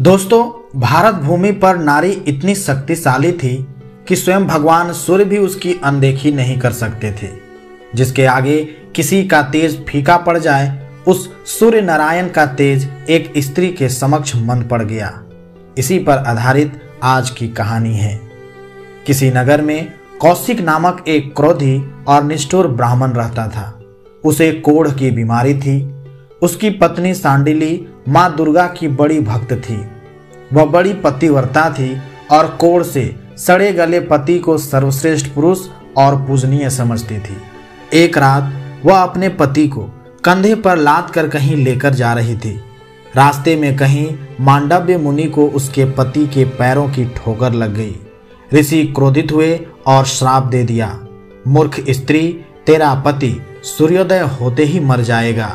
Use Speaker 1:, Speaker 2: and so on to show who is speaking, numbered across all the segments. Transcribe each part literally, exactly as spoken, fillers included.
Speaker 1: दोस्तों, भारत भूमि पर नारी इतनी शक्तिशाली थी कि स्वयं भगवान सूर्य भी उसकी अनदेखी नहीं कर सकते थे। जिसके आगे किसी का तेज फीका पड़ जाए, उस सूर्य नारायण का तेज एक स्त्री के समक्ष मंद पड़ गया। इसी पर आधारित आज की कहानी है। किसी नगर में कौशिक नामक एक क्रोधी और निष्ठुर ब्राह्मण रहता था। उसे कोढ़ की बीमारी थी। उसकी पत्नी सांडिली माँ दुर्गा की बड़ी भक्त थी। वह बड़ी पतिव्रता थी और कोढ़ से सड़े गले पति को सर्वश्रेष्ठ पुरुष और पूजनीय समझती थी। एक रात वह अपने पति को कंधे पर लाद कर कहीं लेकर जा रही थी। रास्ते में कहीं मांडव्य मुनि को उसके पति के पैरों की ठोकर लग गई। ऋषि क्रोधित हुए और श्राप दे दिया, मूर्ख स्त्री, तेरा पति सूर्योदय होते ही मर जाएगा।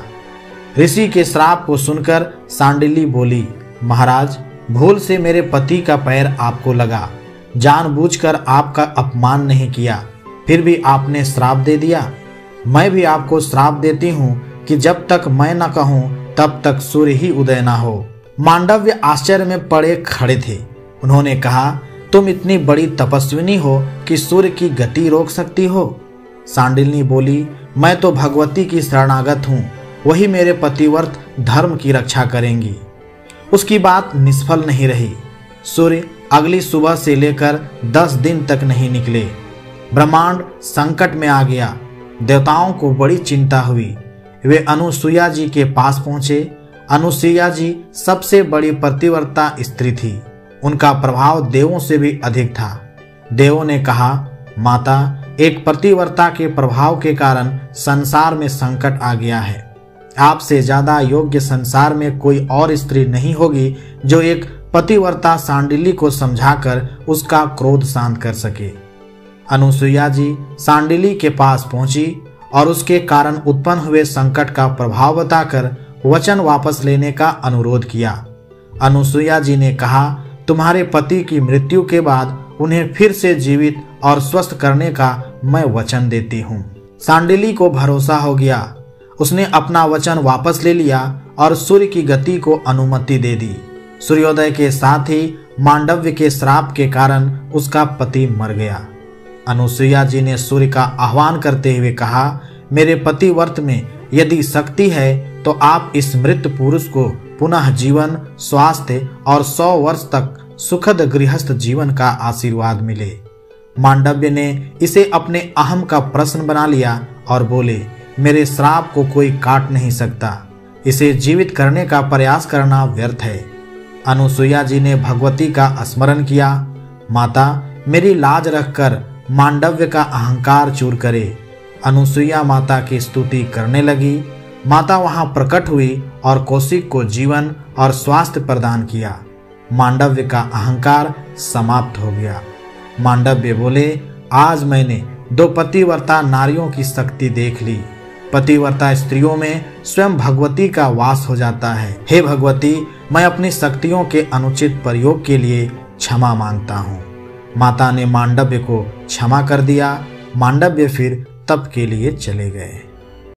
Speaker 1: ऋषि के श्राप को सुनकर सांडिली बोली, महाराज, भूल से मेरे पति का पैर आपको लगा। जानबूझकर आपका अपमान नहीं किया, फिर भी आपने श्राप दे दिया। मैं भी आपको श्राप देती हूँ कि जब तक मैं न कहूँ तब तक सूर्य ही उदय न हो। मांडव्य आश्चर्य में पड़े खड़े थे। उन्होंने कहा, तुम इतनी बड़ी तपस्विनी हो कि सूर्य की गति रोक सकती हो? सांडिल्नी बोली, मैं तो भगवती की शरणागत हूँ, वही मेरे पतिव्रत धर्म की रक्षा करेंगी। उसकी बात निष्फल नहीं रही। सूर्य अगली सुबह से लेकर दस दिन तक नहीं निकले। ब्रह्मांड संकट में आ गया। देवताओं को बड़ी चिंता हुई। वे अनुसुईया जी के पास पहुंचे। अनुसुईया जी सबसे बड़ी पतिव्रता स्त्री थी। उनका प्रभाव देवों से भी अधिक था। देवों ने कहा, माता, एक पतिव्रता के प्रभाव के कारण संसार में संकट आ गया है। आपसे ज्यादा योग्य संसार में कोई और स्त्री नहीं होगी जो एक पतिव्रता सांडिली को समझाकर उसका क्रोध शांत कर सके। अनुसुईया जी सांडिली के पास पहुंची और उसके कारण उत्पन्न हुए संकट का प्रभाव बताकर वचन वापस लेने का अनुरोध किया। अनुसुईया जी ने कहा, तुम्हारे पति की मृत्यु के बाद उन्हें फिर से जीवित और स्वस्थ करने का मैं वचन देती हूँ। सांडिली को भरोसा हो गया। उसने अपना वचन वापस ले लिया और सूर्य की गति को अनुमति दे दी। सूर्योदय के साथ ही मांडव्य के श्राप के कारण उसका पति मर गया। अनुसुईया जी ने सूर्य का आह्वान करते हुए कहा, मेरे पतिव्रत में यदि शक्ति है तो आप इस मृत पुरुष को पुनः जीवन, स्वास्थ्य और सौ वर्ष तक सुखद गृहस्थ जीवन का आशीर्वाद मिले। मांडव्य ने इसे अपने अहम का प्रश्न बना लिया और बोले, मेरे श्राप को कोई काट नहीं सकता। इसे जीवित करने का प्रयास करना व्यर्थ है। अनुसुईया जी ने भगवती का स्मरण किया। माता, मेरी लाज रखकर मांडव्य का अहंकार चूर करे। अनुसुईया माता की स्तुति करने लगी। माता वहां प्रकट हुई और कौशिक को जीवन और स्वास्थ्य प्रदान किया। मांडव्य का अहंकार समाप्त हो गया। मांडव्य बोले, आज मैंने दो पतिव्रता नारियों की शक्ति देख ली। पतिव्रता स्त्रियों में स्वयं भगवती का वास हो जाता है। हे भगवती, मैं अपनी शक्तियों के अनुचित प्रयोग के लिए क्षमा मांगता हूँ। माता ने मांडव्य को क्षमा कर दिया। मांडव्य फिर तप के लिए चले गए।